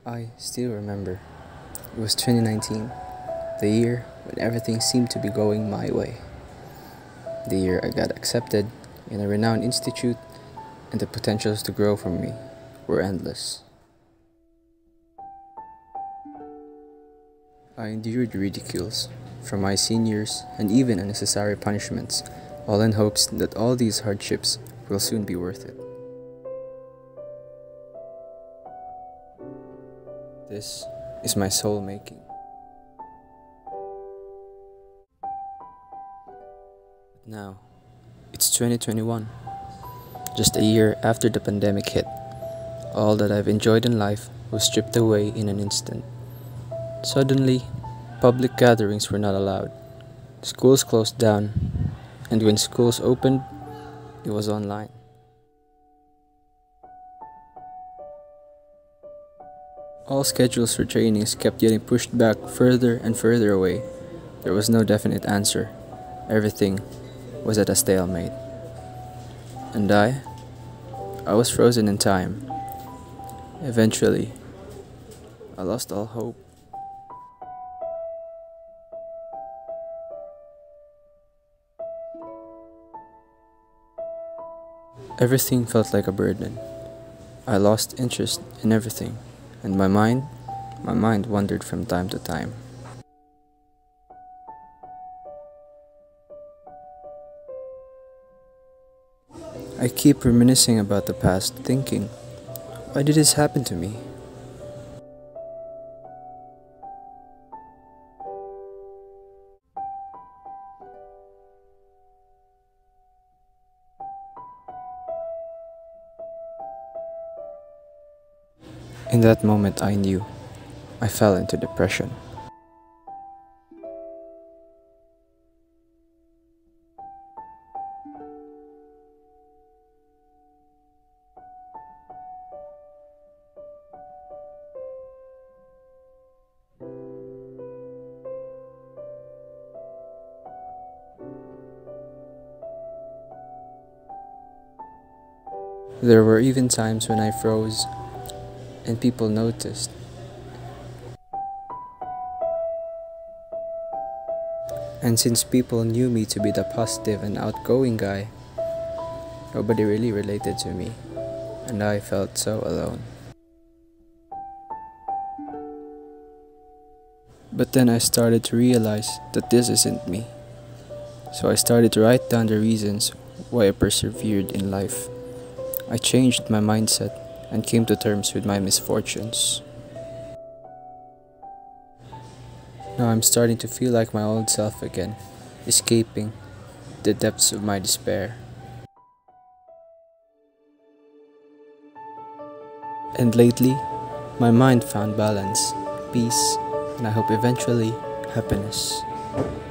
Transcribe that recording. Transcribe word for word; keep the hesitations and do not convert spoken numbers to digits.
I still remember. It was twenty nineteen, the year when everything seemed to be going my way. The year I got accepted in a renowned institute, and the potentials to grow from me were endless. I endured ridicules from my seniors and even unnecessary punishments, all in hopes that all these hardships will soon be worth it. This is my soul making. But now, it's twenty twenty-one, just a year after the pandemic hit. All that I've enjoyed in life was stripped away in an instant. Suddenly, public gatherings were not allowed. Schools closed down, and when schools opened, it was online. All schedules for trainings kept getting pushed back further and further away. There was no definite answer. Everything was at a stalemate. And I? I was frozen in time. Eventually, I lost all hope. Everything felt like a burden. I lost interest in everything, and my mind, my mind wandered from time to time. I keep reminiscing about the past, thinking, why did this happen to me? In that moment, I knew. I fell into depression. There were even times when I froze, and people noticed. And since people knew me to be the positive and outgoing guy, nobody really related to me, and I felt so alone. But then I started to realize that this isn't me. So I started to write down the reasons why I persevered in life. I changed my mindset and came to terms with my misfortunes. Now I'm starting to feel like my old self again, escaping the depths of my despair. And lately, my mind found balance, peace, and I hope eventually happiness.